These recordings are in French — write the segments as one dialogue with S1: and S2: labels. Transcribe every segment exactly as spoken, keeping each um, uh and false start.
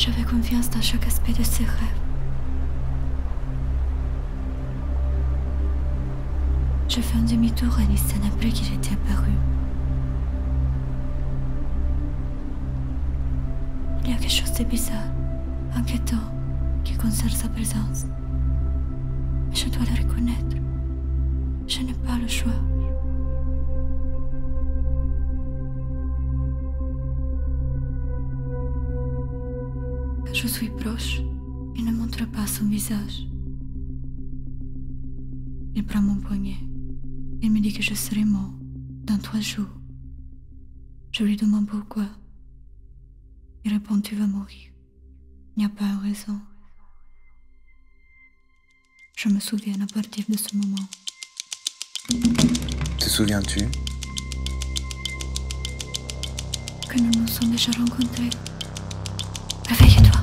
S1: J'avais confiance dans chaque aspect de ses rêves. Je fais un demi-tour à Nissan après qu'il était apparu. Il y a quelque chose de bizarre, inquiétant, qui concerne sa présence. Mais je dois le reconnaître. Je n'ai pas le choix. Quand je suis proche, il ne montre pas son visage. Il prend mon poignet. Il me dit que je serai mort dans trois jours. Je lui demande pourquoi. Il répond: tu vas mourir. Il n'y a pas de raison. Je me souviens à partir de ce moment.
S2: Te souviens-tu
S1: que nous nous sommes déjà rencontrés? Réveille-toi.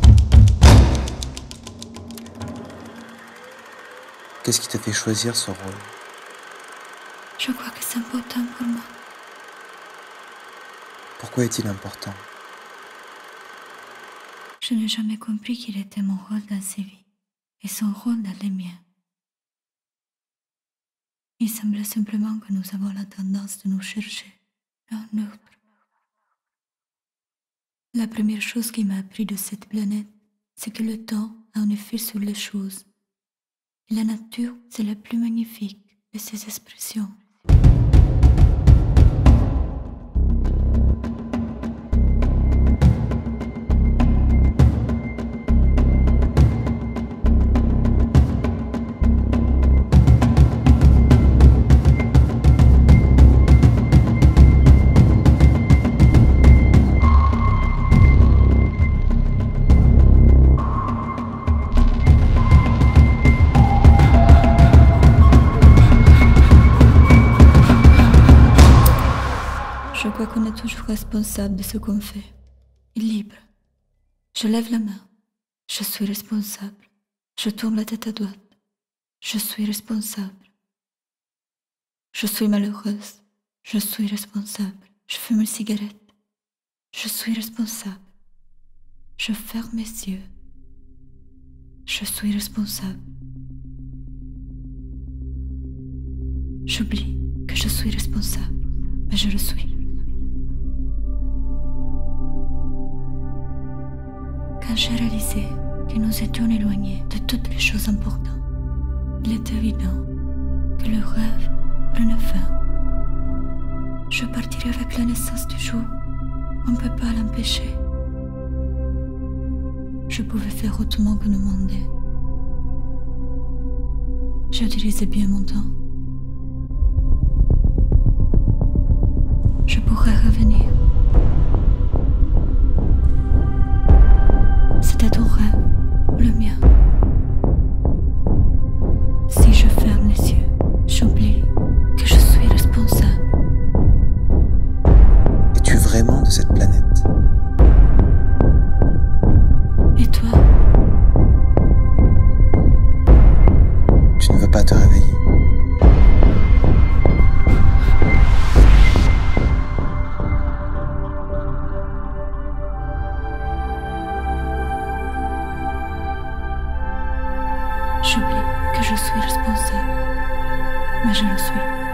S2: Qu'est-ce qui te fait choisir ce rôle?
S1: Je crois que c'est important pour moi.
S2: Pourquoi est-il important?
S1: Je n'ai jamais compris qu'il était mon rôle dans ses vies et son rôle dans les miens. Il semblait simplement que nous avons la tendance de nous chercher l'un l'autre. La première chose qui m'a appris de cette planète, c'est que le temps a un effet sur les choses. Et la nature, c'est la plus magnifique de ses expressions. Je crois qu'on est toujours responsable de ce qu'on fait. Et libre. Je lève la main. Je suis responsable. Je tourne la tête à droite. Je suis responsable. Je suis malheureuse. Je suis responsable. Je fume une cigarette. Je suis responsable. Je ferme mes yeux. Je suis responsable. J'oublie que je suis responsable, mais je le suis. Quand j'ai réalisé que nous étions éloignés de toutes les choses importantes, il est évident que le rêve prenait fin. Je partirai avec la naissance du jour. On ne peut pas l'empêcher. Je pouvais faire autrement que demander. J'utilisais bien mon temps. Je pourrais revenir. C'était ton rêve, ou le mien. Si je ferme les yeux, j'oublie que je suis responsable.
S2: Es-tu vraiment de cette planète?
S1: Et toi?
S2: Tu ne veux pas te réveiller.
S1: J'oublie que je suis responsable, mais je le suis.